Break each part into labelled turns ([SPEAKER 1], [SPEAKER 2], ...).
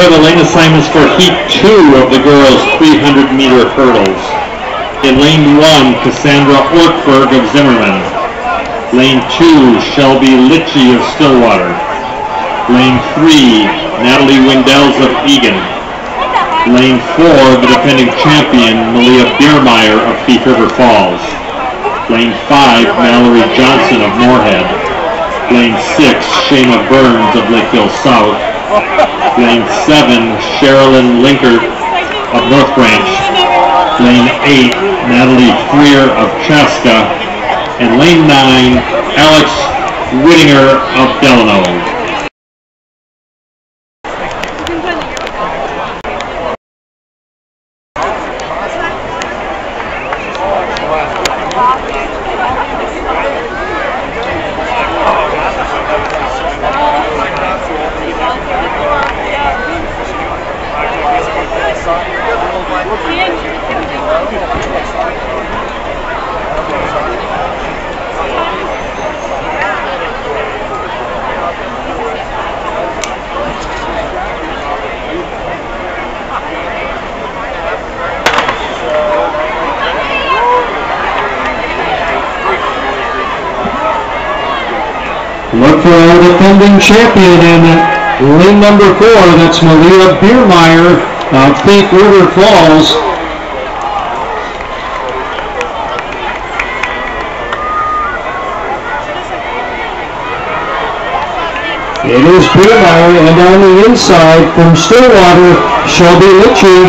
[SPEAKER 1] are the lane assignments for Heat 2 of the girls' 300-meter hurdles. In Lane 1, Cassandra Ortberg of Zimmerman. Lane 2, Shelby Litchie of Stillwater. Lane 3, Natalie Windells of Egan. Lane 4, the defending champion, Malia Biermeyer of Thief River Falls. Lane 5, Mallory Johnson of Moorhead. Lane 6, Shayna Burns of Lakeville South. Lane 7, Sherilyn Linkert of North Branch. Lane 8, Natalie Freer of Chaska. And Lane 9, Alex Whittinger of Delano.
[SPEAKER 2] Look for our defending champion in lane number 4. That's Malia Biermeyer of Thief River Falls. It is Biermeyer, and on the inside from Stillwater, Shelby Litchie.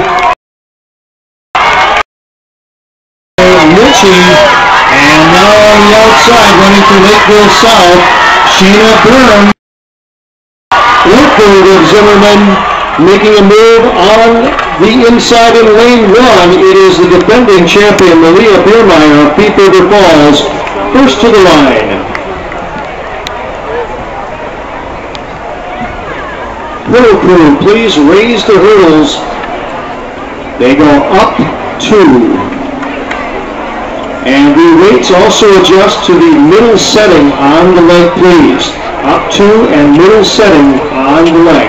[SPEAKER 2] And now on the outside, running for Lakeville South, Shayna Burns. Ortberg of Zimmerman making a move on the inside in lane 1. It is the defending champion, Malia Biermeyer of Thief River Falls, first to the line. Hurdle crew, please raise the hurdles. They go up 2. And the weights also adjust to the middle setting on the leg, please. Up 2 and middle setting on the leg.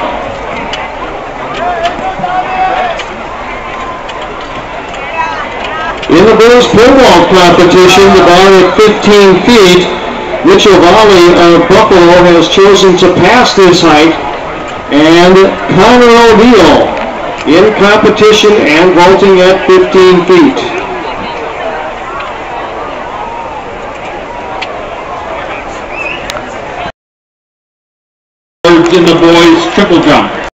[SPEAKER 2] In the boys pole vault competition, the bar at 15 feet, Mitchell Volley of Buffalo has chosen to pass this height, and Connor O'Neill in competition and vaulting at 15 feet.
[SPEAKER 1] In the boys' triple jump.